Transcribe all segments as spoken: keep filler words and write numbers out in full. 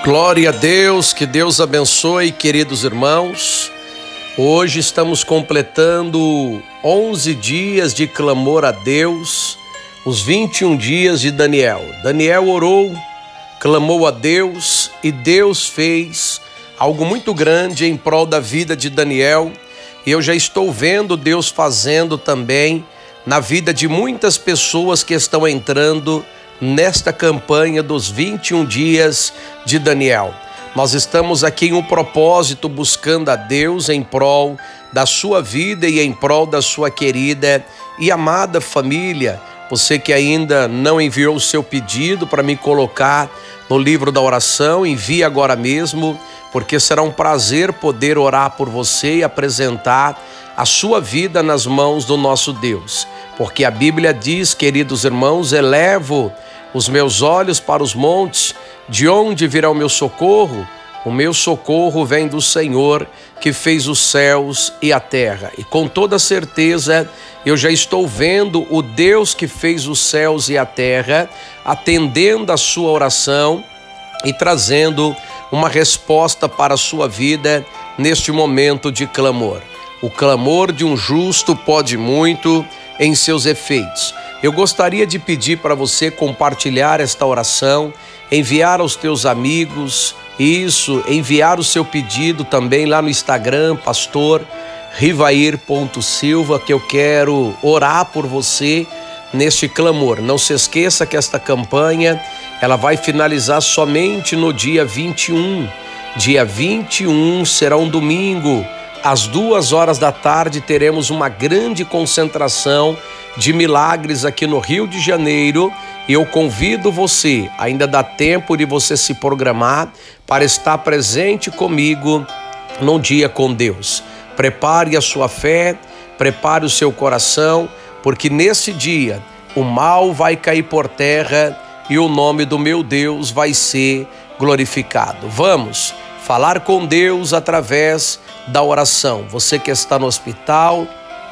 Glória a Deus, que Deus abençoe, queridos irmãos. Hoje estamos completando onze dias de clamor a Deus, os vinte e um dias de Daniel. Daniel orou, clamou a Deus e Deus fez algo muito grande em prol da vida de Daniel. E eu já estou vendo Deus fazendo também na vida de muitas pessoas que estão entrando nesta campanha dos vinte e um dias de Daniel. Nós estamos aqui em um propósito buscando a Deus em prol da sua vida e em prol da sua querida e amada família. Você que ainda não enviou o seu pedido para me colocar no livro da oração, envie agora mesmo, porque será um prazer poder orar por você e apresentar a sua vida nas mãos do nosso Deus. Porque a Bíblia diz, queridos irmãos, elevo os meus olhos para os montes, de onde virá o meu socorro? O meu socorro vem do Senhor, que fez os céus e a terra. E com toda certeza, eu já estou vendo o Deus que fez os céus e a terra, atendendo a sua oração e trazendo uma resposta para a sua vida neste momento de clamor. O clamor de um justo pode muito em seus efeitos. Eu gostaria de pedir para você compartilhar esta oração, enviar aos teus amigos, isso, enviar o seu pedido também lá no Instagram, pastor rivair ponto silva, que eu quero orar por você neste clamor. Não se esqueça que esta campanha, ela vai finalizar somente no dia vinte e um. Dia vinte e um será um domingo. Às duas horas da tarde teremos uma grande concentração de milagres aqui no Rio de Janeiro. E eu convido você, ainda dá tempo de você se programar para estar presente comigo num dia com Deus. Prepare a sua fé, prepare o seu coração, porque nesse dia o mal vai cair por terra e o nome do meu Deus vai ser glorificado. Vamos falar com Deus através da oração. Você que está no hospital,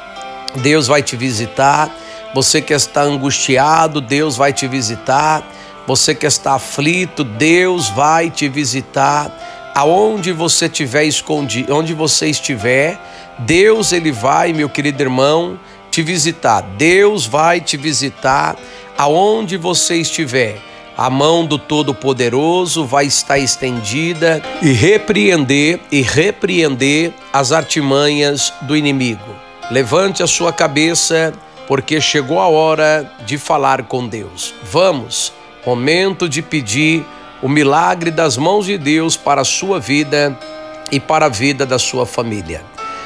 Deus vai te visitar. Você que está angustiado, Deus vai te visitar. Você que está aflito, Deus vai te visitar. Aonde você estiver escondido, onde você estiver, Deus ele vai, meu querido irmão, te visitar. Deus vai te visitar aonde você estiver. A mão do Todo-Poderoso vai estar estendida e repreender e repreender as artimanhas do inimigo. Levante a sua cabeça, porque chegou a hora de falar com Deus. Vamos, momento de pedir o milagre das mãos de Deus para a sua vida e para a vida da sua família.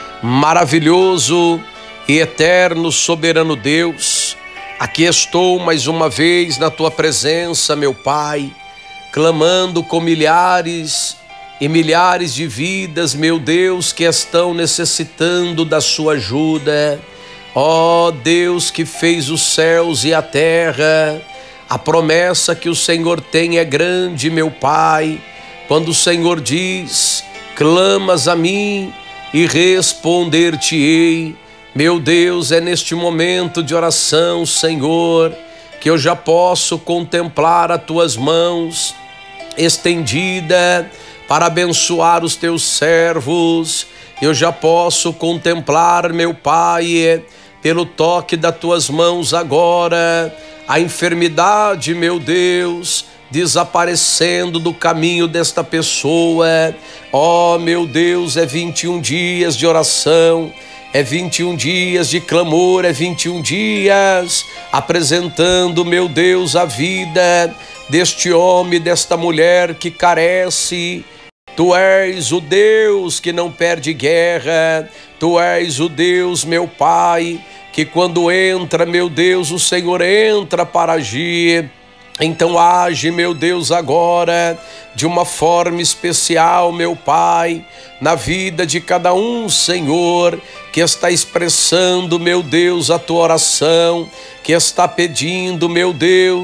Maravilhoso e eterno soberano Deus, aqui estou mais uma vez na tua presença, meu Pai, clamando com milhares e milhares de vidas, meu Deus, que estão necessitando da sua ajuda. Ó Deus que fez os céus e a terra, a promessa que o Senhor tem é grande, meu Pai. Quando o Senhor diz, clamas a mim e responder-te-ei. Meu Deus, é neste momento de oração, Senhor, que eu já posso contemplar as tuas mãos estendida para abençoar os teus servos. Eu já posso contemplar, meu Pai, pelo toque das tuas mãos agora, a enfermidade, meu Deus, desaparecendo do caminho desta pessoa. Ó, meu Deus, é vinte e um dias de oração, é vinte e um dias de clamor, é vinte e um dias apresentando, meu Deus, a vida deste homem, desta mulher que carece. Tu és o Deus que não perde guerra, Tu és o Deus, meu Pai, que quando entra, meu Deus, o Senhor entra para agir. Então age, meu Deus, agora, de uma forma especial, meu Pai, na vida de cada um, Senhor, que está expressando, meu Deus, a tua oração, que está pedindo, meu Deus,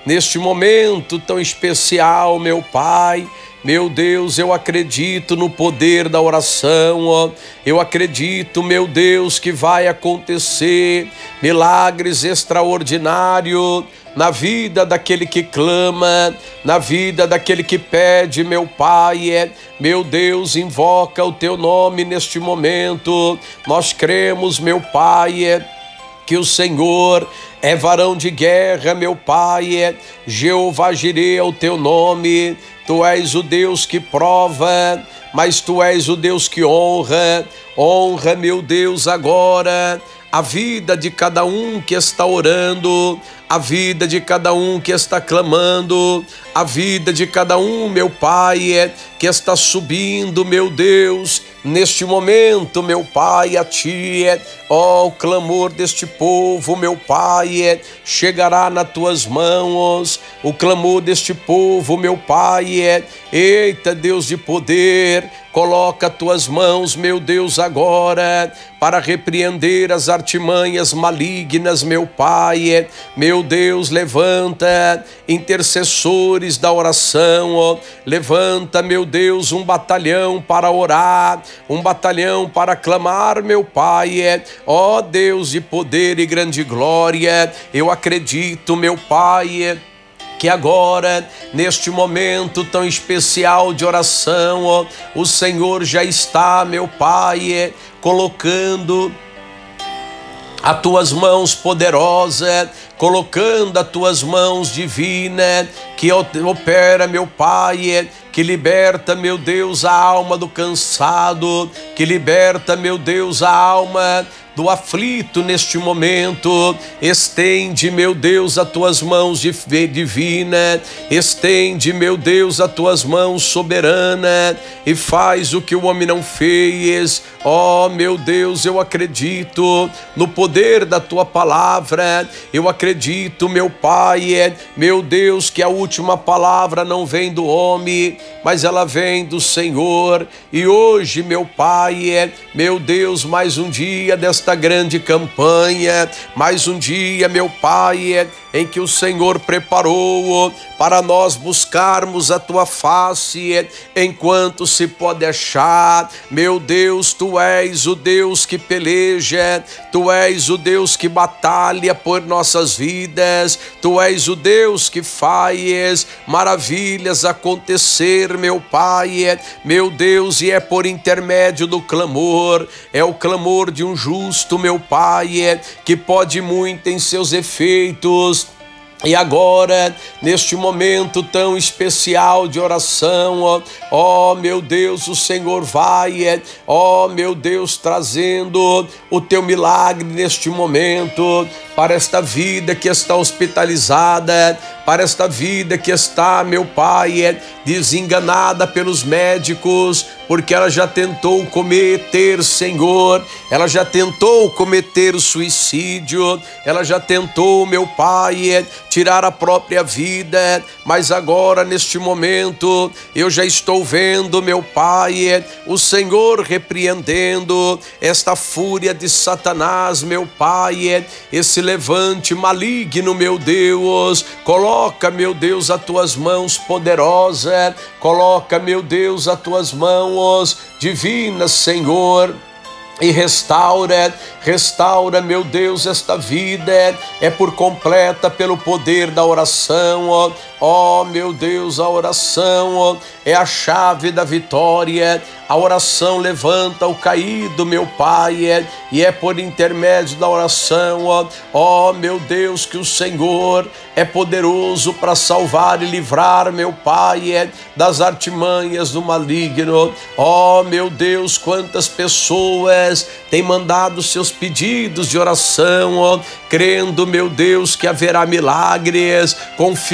neste momento tão especial, meu Pai. Meu Deus, eu acredito no poder da oração, ó. Eu acredito, meu Deus, que vai acontecer milagres extraordinários na vida daquele que clama, na vida daquele que pede, meu Pai. É, meu Deus, invoca o teu nome neste momento. Nós cremos, meu Pai, é, que o Senhor é varão de guerra, meu Pai. É, Jeová Jireh é o teu nome. Tu és o Deus que prova, mas Tu és o Deus que honra. Honra, meu Deus, agora a vida de cada um que está orando, a vida de cada um que está clamando, a vida de cada um, meu Pai, que está subindo, meu Deus, neste momento, meu Pai, a Ti, ó, o clamor deste povo, meu Pai, chegará nas Tuas mãos, o clamor deste povo, meu Pai, eita, Deus de poder, coloca Tuas mãos, meu Deus, agora, para repreender as artimanhas malignas, meu Pai. Meu Deus, levanta intercessores da oração, ó. Levanta, meu Deus, um batalhão para orar, um batalhão para clamar, meu Pai. Ó Deus de poder e grande glória, eu acredito, meu Pai, que agora, neste momento tão especial de oração, ó, o Senhor já está, meu Pai, colocando as Tuas mãos poderosas, colocando as Tuas mãos divinas, que opera, meu Pai, que liberta, meu Deus, a alma do cansado, que liberta, meu Deus, a alma do aflito neste momento. Estende, meu Deus, as Tuas mãos divina, estende, meu Deus, as Tuas mãos soberana e faz o que o homem não fez. Ó, meu Deus, eu acredito no poder da Tua palavra, eu acredito, meu Pai, meu Deus, que a última palavra não vem do homem, mas ela vem do Senhor. E hoje, meu Pai, meu Deus, mais um dia desta grande campanha, mais um dia, meu Pai, em que o Senhor preparou para nós buscarmos a Tua face enquanto se pode achar. Meu Deus, Tu és o Deus que peleja, Tu és o Deus que batalha por nossas vidas, Tu és o Deus que faz maravilhas acontecer, meu Pai, meu Deus, e é por intermédio do clamor, é o clamor de um justo, meu Pai, que pode muito em seus efeitos. E agora, neste momento tão especial de oração, ó, ó meu Deus, o Senhor vai, ó meu Deus, trazendo o Teu milagre neste momento, para esta vida que está hospitalizada, para esta vida que está, meu Pai, desenganada pelos médicos, porque ela já tentou cometer, Senhor, ela já tentou cometer o suicídio, ela já tentou, meu Pai, tirar a própria vida, mas agora, neste momento, eu já estou vendo, meu Pai, o Senhor repreendendo esta fúria de Satanás, meu Pai, esse levante maligno, meu Deus. Coloca, meu Deus, as Tuas mãos poderosas, coloca, meu Deus, as Tuas mãos divinas, Senhor, e restaura, restaura, meu Deus, esta vida é por completa pelo poder da oração, ó, ó meu Deus, a oração, ó, é a chave da vitória. A oração levanta o caído, meu Pai, é, e é por intermédio da oração, ó, ó meu Deus, que o Senhor é poderoso para salvar e livrar, meu Pai, é, das artimanhas do maligno. Ó meu Deus, quantas pessoas têm mandado seus pedidos de oração, ó, crendo, meu Deus, que haverá milagres. Confirma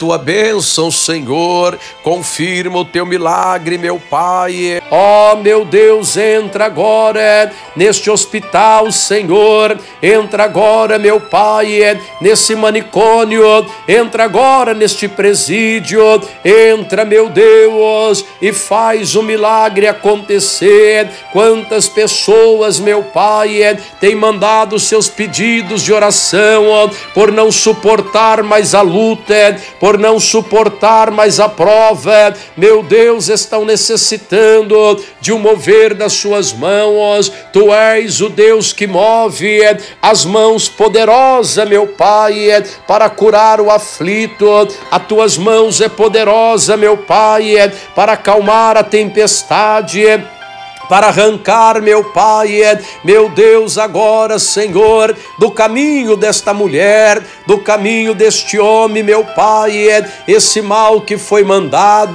tua bênção, Senhor, confirma o teu milagre, meu Pai. Ó, meu Deus, entra agora neste hospital, Senhor, entra agora, meu Pai, nesse manicômio, entra agora neste presídio, entra, meu Deus, e faz o milagre acontecer. Quantas pessoas, meu Pai, têm mandado seus pedidos de oração por não suportar mais a luta, por não suportar mais a prova, meu Deus, estão necessitando de um mover das suas mãos. Tu és o Deus que move as mãos poderosas, meu Pai, para curar o aflito. As tuas mãos é poderosa, meu Pai, para acalmar a tempestade, para arrancar, meu Pai, meu Deus, agora, Senhor, do caminho desta mulher, do caminho deste homem, meu Pai, esse mal que foi mandado.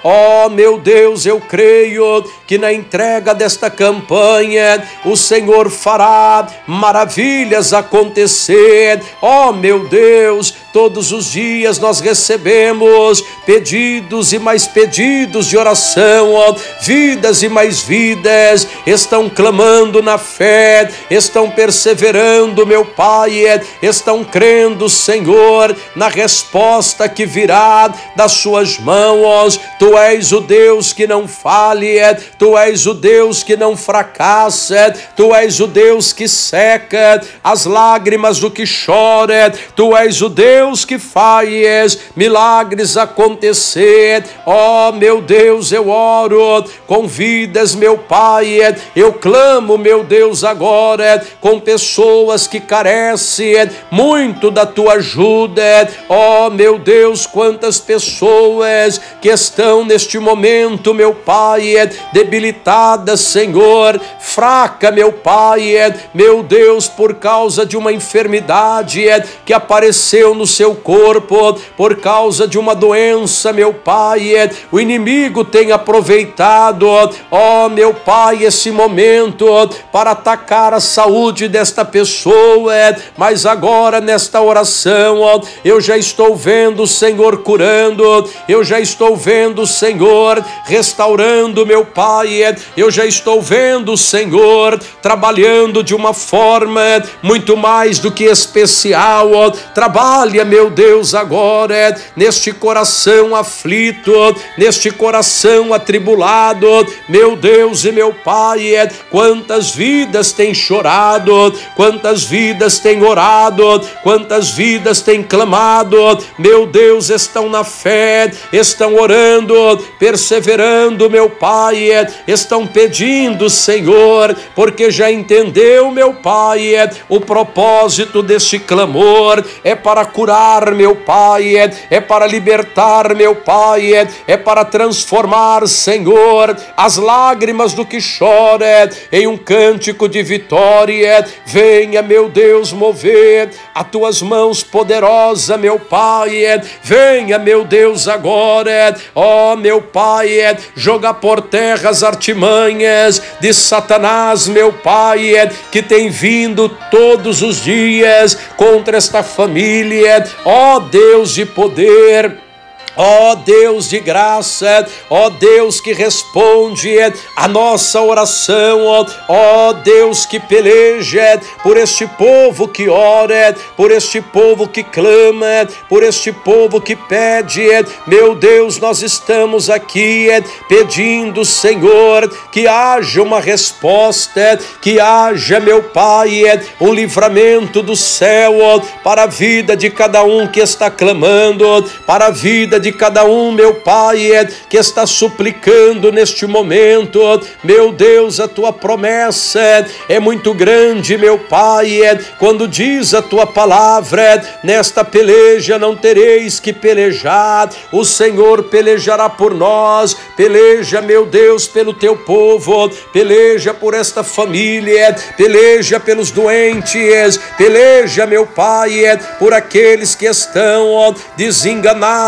Ó, meu Deus, eu creio que na entrega desta campanha o Senhor fará maravilhas acontecer. Ó, meu Deus, todos os dias nós recebemos pedidos e mais pedidos de oração, ó, vidas e mais vidas estão clamando na fé, estão perseverando, meu Pai, estão crendo, Senhor, na resposta que virá das suas mãos. Tu és o Deus que não fale, tu és o Deus que não fracassa, tu és o Deus que seca as lágrimas do que chora, tu és o Deus que faz milagres acontecer. Ó, meu Deus, eu oro com vidas, meu Pai, eu clamo, meu Deus, agora com pessoas que carecem muito da tua ajuda. Ó, meu Deus, quantas pessoas que estão neste momento, meu Pai, debilitadas, Senhor, fraca, meu Pai, meu Deus, por causa de uma enfermidade que apareceu no seu corpo, por causa de uma doença, meu Pai, o inimigo tem aproveitado, ó, meu Pai, esse momento para atacar a saúde desta pessoa, mas agora nesta oração, ó, eu já estou vendo o Senhor curando, eu já estou vendo o Senhor restaurando, meu Pai, eu já estou vendo o Senhor trabalhando de uma forma muito mais do que especial. Ó, trabalha, meu Deus, agora neste coração aflito, neste coração atribulado, meu Deus e meu Pai, quantas vidas têm chorado, quantas vidas têm orado, quantas vidas têm clamado, meu Deus, estão na fé, estão orando, perseverando, meu Pai, estão pedindo, Senhor, porque já entendeu, meu Pai, o propósito deste clamor é para curar, meu Pai, é para libertar, meu Pai, é para transformar, Senhor, as lágrimas do que chora em um cântico de vitória. Venha, meu Deus, mover as tuas mãos poderosas, meu Pai, venha, meu Deus, agora, ó, meu Pai, joga por terra as artimanhas de Satanás, meu Pai, que tem vindo todos os dias contra esta família. Ó Deus de poder, ó Deus de graça, ó Deus que responde a nossa oração, ó Deus que peleja por este povo que ora, por este povo que clama, por este povo que pede. Meu Deus, nós estamos aqui pedindo, Senhor, que haja uma resposta, que haja, meu Pai, um livramento do céu para a vida de cada um que está clamando, para a vida de de cada um, meu Pai, que está suplicando neste momento. Meu Deus, a tua promessa é muito grande, meu Pai, quando diz a tua palavra: nesta peleja não tereis que pelejar, o Senhor pelejará por nós. Peleja, meu Deus, pelo teu povo, peleja por esta família, peleja pelos doentes, peleja, meu Pai, por aqueles que estão desenganados pelos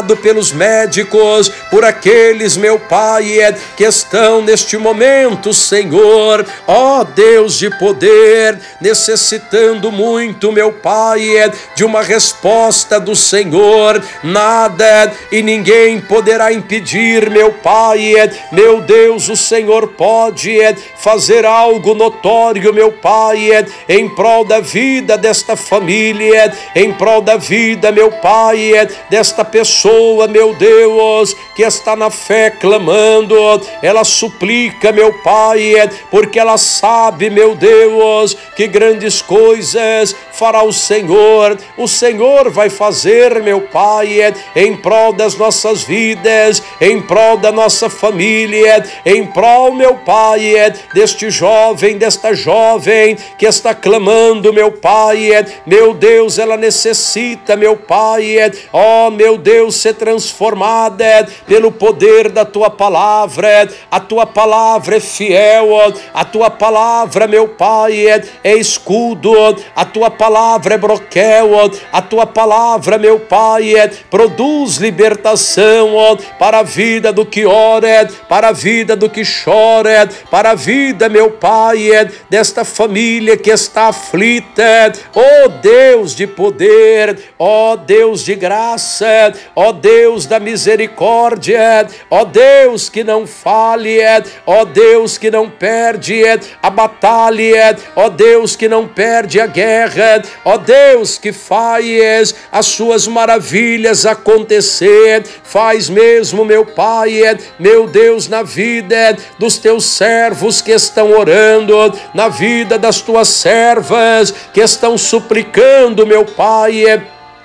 pelos médicos, por aqueles, meu Pai, que estão neste momento, Senhor, ó Deus de poder, necessitando muito, meu Pai, de uma resposta do Senhor. Nada e ninguém poderá impedir, meu Pai, meu Deus, o Senhor pode fazer algo notório, meu Pai, em prol da vida desta família, em prol da vida, meu Pai, desta pessoa, meu Deus, que está na fé clamando. Ela suplica, meu Pai, porque ela sabe, meu Deus, que grandes coisas fará o Senhor. O Senhor vai fazer, meu Pai, em prol das nossas vidas, em prol da nossa família, em prol, meu Pai, deste jovem, desta jovem que está clamando, meu Pai. Meu Deus, ela necessita, meu Pai, ó meu Deus, ser transformada pelo poder da tua palavra. A tua palavra é fiel, a tua palavra, meu Pai, é escudo, a tua palavra é broquel, a tua palavra, meu Pai, produz libertação para a vida do que ora, para a vida do que chora, para a vida, meu Pai, desta família que está aflita. Ó Deus de poder, ó Deus de graça, ó Deus da misericórdia, ó Deus que não fale, ó Deus que não perde a batalha, ó Deus que não perde a guerra, ó Deus que faz as suas maravilhas acontecer. Faz mesmo, meu Pai, meu Deus, na vida dos teus servos que estão orando, na vida das tuas servas que estão suplicando, meu Pai,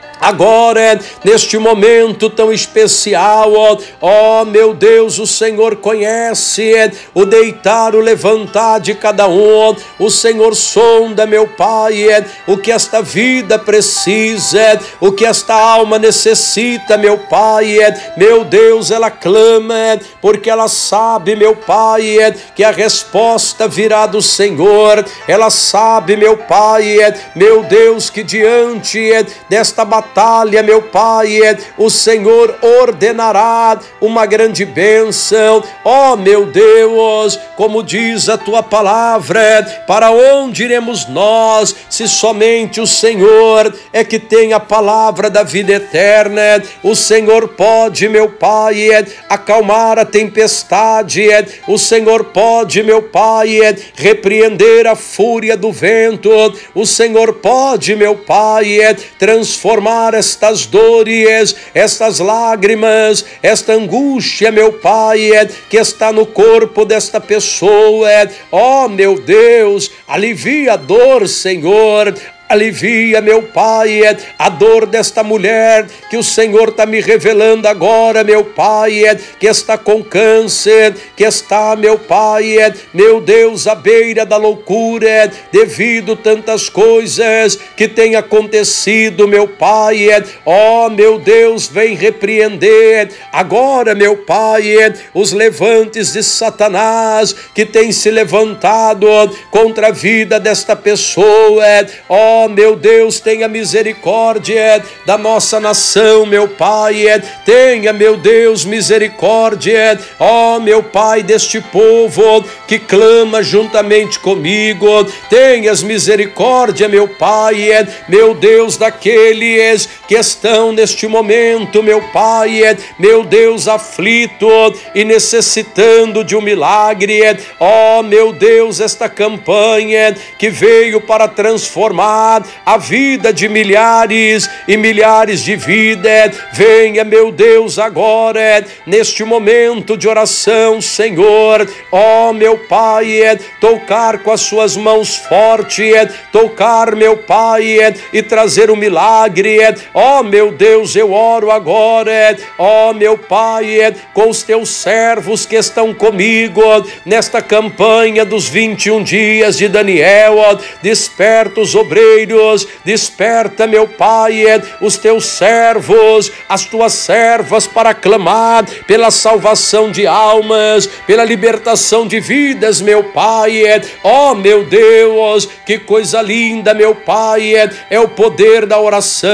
agora, neste momento tão especial, ó, ó meu Deus, o Senhor conhece o deitar, o levantar de cada um. O Senhor sonda, meu Pai, o que esta vida precisa, o que esta alma necessita, meu Pai. Meu Deus, ela clama, porque ela sabe, meu Pai, que a resposta virá do Senhor. Ela sabe, meu Pai, meu Deus, que diante desta batalha, Batalha, meu Pai, o Senhor ordenará uma grande bênção. Ó oh, meu Deus, como diz a tua palavra, para onde iremos nós, se somente o Senhor é que tem a palavra da vida eterna? O Senhor pode, meu Pai, acalmar a tempestade. O Senhor pode, meu Pai, repreender a fúria do vento. O Senhor pode, meu Pai, transformar estas dores, estas lágrimas, esta angústia, meu Pai, que está no corpo desta pessoa. Ó, meu Deus, alivia a dor, Senhor. Alivia, meu Pai, a dor desta mulher que o Senhor está me revelando agora, meu Pai, que está com câncer, que está, meu Pai, meu Deus, à beira da loucura, devido a tantas coisas que têm acontecido, meu Pai. Ó, meu Deus, vem repreender agora, meu Pai, os levantes de Satanás que tem se levantado contra a vida desta pessoa. Ó, Oh, meu Deus, tenha misericórdia da nossa nação, meu Pai. Tenha, meu Deus, misericórdia, ó, oh, meu Pai, deste povo que clama juntamente comigo. Tenhas misericórdia, meu Pai, meu Deus, daqueles que estão neste momento, meu Pai, meu Deus, aflito e necessitando de um milagre. Ó, oh, meu Deus, esta campanha que veio para transformar a vida de milhares e milhares de vidas. Venha, meu Deus, agora, neste momento de oração, Senhor, ó, meu Pai, tocar com as suas mãos fortes, tocar, meu Pai, e trazer um milagre. Ó, meu Deus, eu oro agora, ó, meu Pai, com os teus servos que estão comigo nesta campanha dos vinte e um dias de Daniel. Desperta os obreiros, desperta, meu Pai, os teus servos, as tuas servas, para clamar pela salvação de almas, pela libertação de vidas, meu Pai. Ó, meu Deus, que coisa linda, meu Pai, é o poder da oração.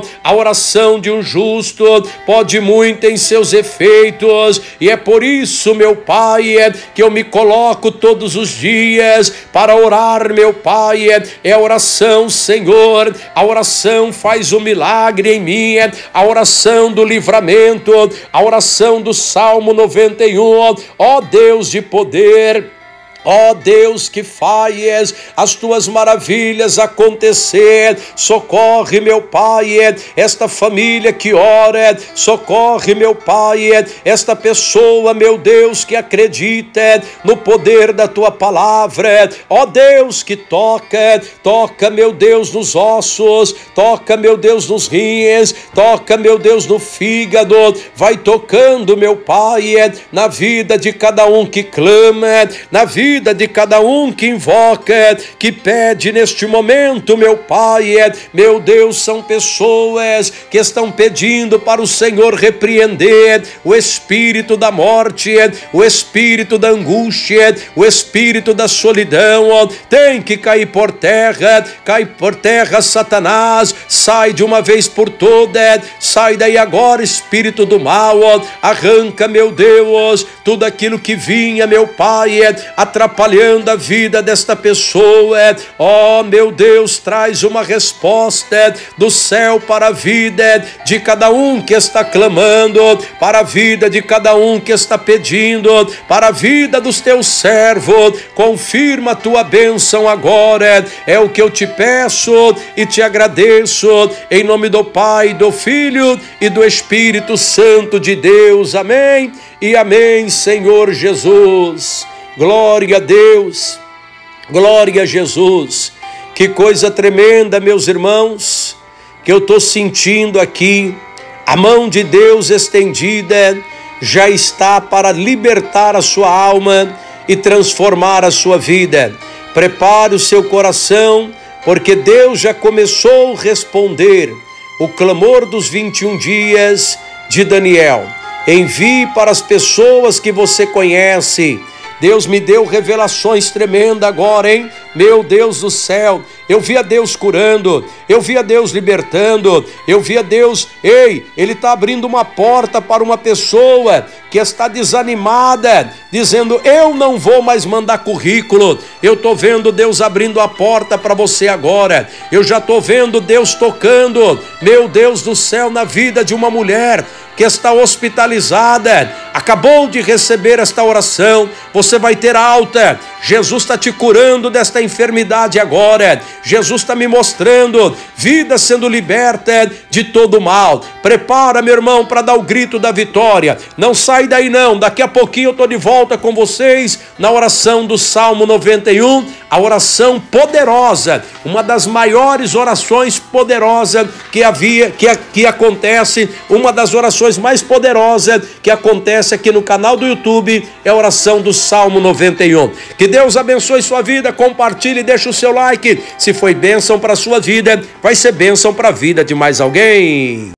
a oração de um justo pode muito em seus efeitos, e é por isso, meu Pai, que eu me coloco todos os dias para orar, meu Pai. É a oração, Senhor, a oração faz o milagre em mim, a oração do livramento, a oração do Salmo noventa e um, ó Deus de poder, ó Deus que faz as tuas maravilhas acontecer, socorre, meu Pai, esta família que ora, socorre, meu Pai, esta pessoa, meu Deus, que acredita no poder da tua palavra, ó Deus que toca, toca, meu Deus, nos ossos, toca, meu Deus, nos rins, toca, meu Deus, no fígado, vai tocando, meu Pai, na vida de cada um que clama, na vida vida de cada um que invoca, que pede neste momento, meu Pai. Meu Deus, são pessoas que estão pedindo para o Senhor repreender o espírito da morte, o espírito da angústia, o espírito da solidão. Tem que cair por terra, cai por terra, Satanás, sai de uma vez por todas, sai daí agora, espírito do mal, arranca, meu Deus, tudo aquilo que vinha, meu Pai, atrapalhando a vida desta pessoa. Ó, meu Deus, traz uma resposta do céu para a vida de cada um que está clamando, para a vida de cada um que está pedindo, para a vida dos teus servos. Confirma a tua bênção agora, é o que eu te peço e te agradeço, em nome do Pai, do Filho e do Espírito Santo de Deus. Amém e amém, Senhor Jesus. Glória a Deus, glória a Jesus. Que coisa tremenda, meus irmãos, que eu estou sentindo aqui. A mão de Deus estendida já está para libertar a sua alma e transformar a sua vida. Prepare o seu coração, porque Deus já começou a responder o clamor dos vinte e um dias de Daniel. Envie para as pessoas que você conhece. Deus me deu revelações tremendas agora, hein? Meu Deus do céu, eu vi a Deus curando, eu vi a Deus libertando, eu vi a Deus, ei, Ele está abrindo uma porta para uma pessoa que está desanimada, dizendo, eu não vou mais mandar currículo. Eu estou vendo Deus abrindo a porta para você agora, eu já estou vendo Deus tocando, meu Deus do céu, na vida de uma mulher que está hospitalizada, acabou de receber esta oração, você vai ter alta. Jesus está te curando desta enfermidade agora. Jesus está me mostrando vida sendo liberta de todo mal. Prepara, meu irmão, para dar o grito da vitória. Não sai daí não, daqui a pouquinho eu estou de volta com vocês na oração do Salmo noventa e um, a oração poderosa, uma das maiores orações poderosas que havia, que, que acontece, uma das orações mais poderosas que acontece aqui no canal do YouTube, é a oração do Salmo noventa e um. Que Deus abençoe sua vida, compartilhe, deixa o seu like. Se foi bênção para a sua vida, vai ser bênção para a vida de mais alguém.